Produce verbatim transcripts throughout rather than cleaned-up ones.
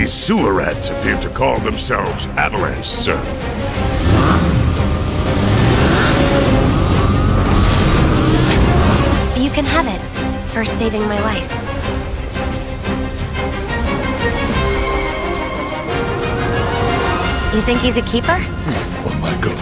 These sewer rats appear to call themselves Avalanche, sir. You can have it, for saving my life. You think he's a keeper? Oh my god.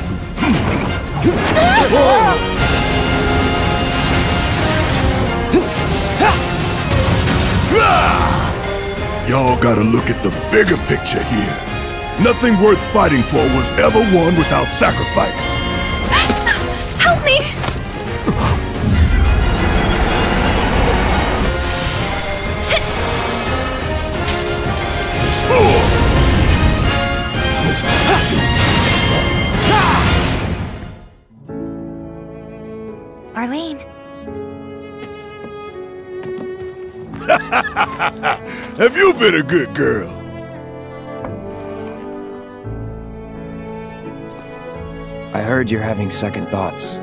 Y'all gotta look at the bigger picture here. Nothing worth fighting for was ever won without sacrifice. Help me! Arlene. Have you been a good girl? I heard you're having second thoughts.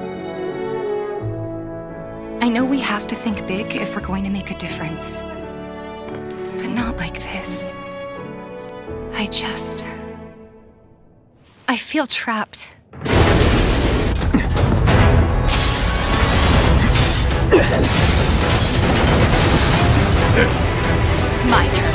I know we have to think big if we're going to make a difference. But not like this. I just... I feel trapped. My turn.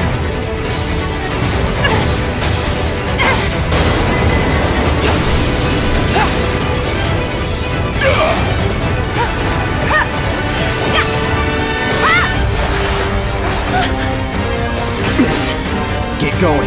Get going.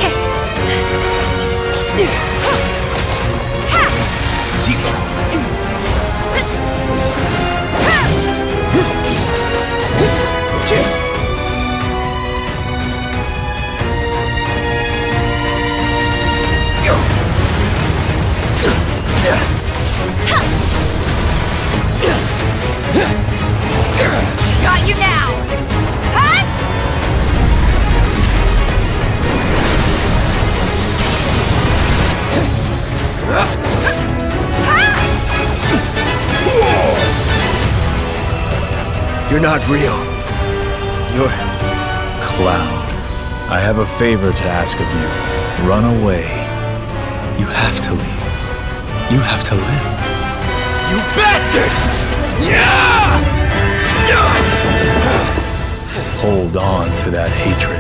Got you now! Huh? You're not real. You're... Cloud, I have a favor to ask of you. Run away. You have to leave. You have to live. You bastard! Yeah! Hold on to that hatred.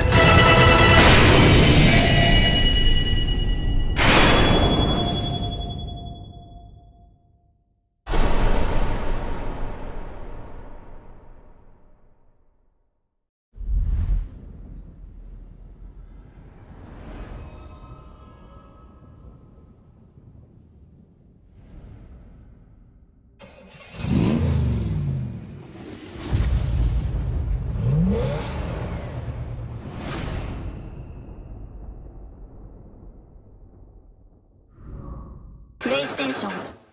PlayStation